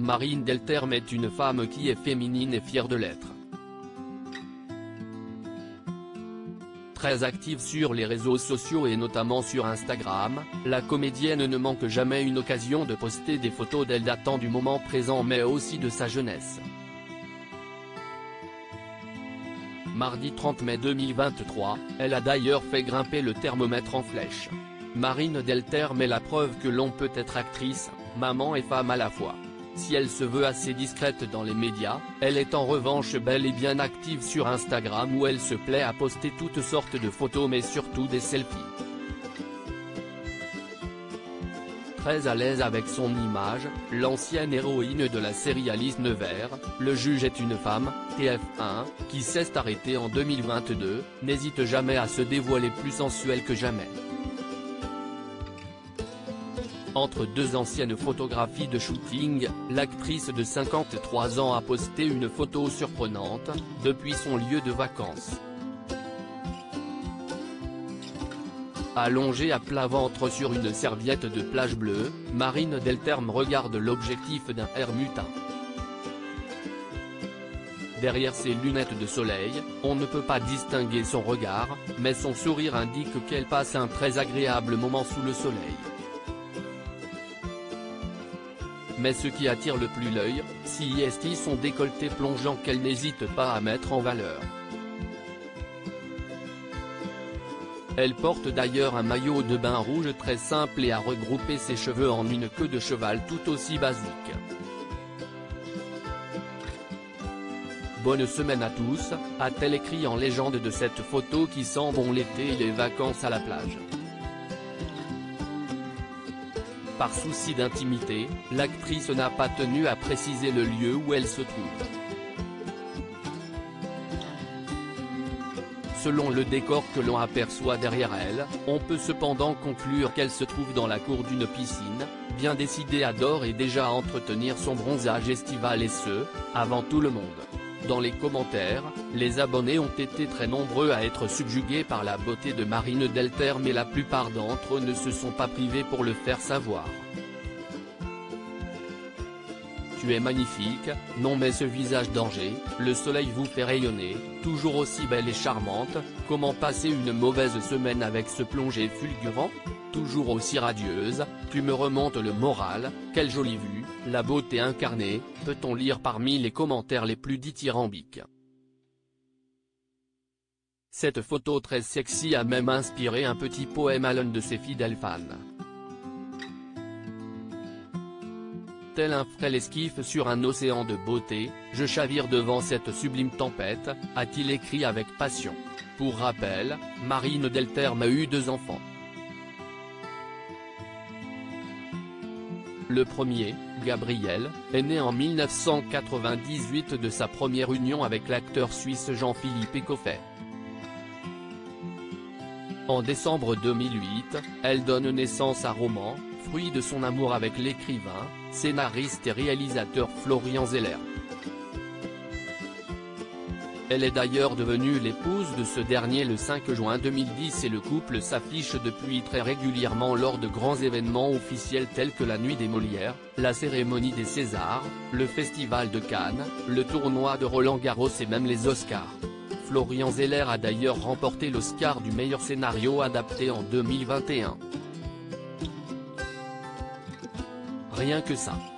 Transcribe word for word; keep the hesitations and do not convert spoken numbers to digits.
Marine Delterme est une femme qui est féminine et fière de l'être. Très active sur les réseaux sociaux et notamment sur Instagram, la comédienne ne manque jamais une occasion de poster des photos d'elle datant du moment présent mais aussi de sa jeunesse. Mardi trente mai deux mille vingt-trois, elle a d'ailleurs fait grimper le thermomètre en flèche. Marine Delterme est la preuve que l'on peut être actrice, maman et femme à la fois. Si elle se veut assez discrète dans les médias, elle est en revanche bel et bien active sur Instagram où elle se plaît à poster toutes sortes de photos mais surtout des selfies. Très à l'aise avec son image, l'ancienne héroïne de la série Alice Nevers, Le juge est une femme, T F un, qui s'est arrêtée en deux mille vingt-deux, n'hésite jamais à se dévoiler plus sensuelle que jamais. Entre deux anciennes photographies de shooting, l'actrice de cinquante-trois ans a posté une photo surprenante, depuis son lieu de vacances. Allongée à plat ventre sur une serviette de plage bleue, Marine Delterme regarde l'objectif d'un Hermutin. Derrière ses lunettes de soleil, on ne peut pas distinguer son regard, mais son sourire indique qu'elle passe un très agréable moment sous le soleil. Mais ce qui attire le plus l'œil, c'est son décolleté plongeant qu'elle n'hésite pas à mettre en valeur. Elle porte d'ailleurs un maillot de bain rouge très simple et a regroupé ses cheveux en une queue de cheval tout aussi basique. Bonne semaine à tous, a-t-elle écrit en légende de cette photo qui sent bon l'été et les vacances à la plage. Par souci d'intimité, l'actrice n'a pas tenu à préciser le lieu où elle se trouve. Selon le décor que l'on aperçoit derrière elle, on peut cependant conclure qu'elle se trouve dans la cour d'une piscine, bien décidée à d'ores et déjà à entretenir son bronzage estival et ce, avant tout le monde. Dans les commentaires, les abonnés ont été très nombreux à être subjugués par la beauté de Marine Delterme mais la plupart d'entre eux ne se sont pas privés pour le faire savoir. Tu es magnifique, non mais ce visage d'Angers, le soleil vous fait rayonner, toujours aussi belle et charmante, comment passer une mauvaise semaine avec ce plongé fulgurant ? Toujours aussi radieuse, tu me remontes le moral, quelle jolie vue, la beauté incarnée, peut-on lire parmi les commentaires les plus dithyrambiques. Cette photo très sexy a même inspiré un petit poème à l'un de ses fidèles fans. Tel un frêle esquif sur un océan de beauté, je chavire devant cette sublime tempête, a-t-il écrit avec passion. Pour rappel, Marine Delterme a eu deux enfants. Le premier, Gabriel, est né en mille neuf cent quatre-vingt-dix-huit de sa première union avec l'acteur suisse Jean-Philippe Ecofet. En décembre deux mille huit, elle donne naissance à Roman, fruit de son amour avec l'écrivain, scénariste et réalisateur Florian Zeller. Elle est d'ailleurs devenue l'épouse de ce dernier le cinq juin deux mille dix et le couple s'affiche depuis très régulièrement lors de grands événements officiels tels que la Nuit des Molières, la cérémonie des Césars, le Festival de Cannes, le tournoi de Roland-Garros et même les Oscars. Florian Zeller a d'ailleurs remporté l'Oscar du meilleur scénario adapté en deux mille vingt et un. Rien que ça.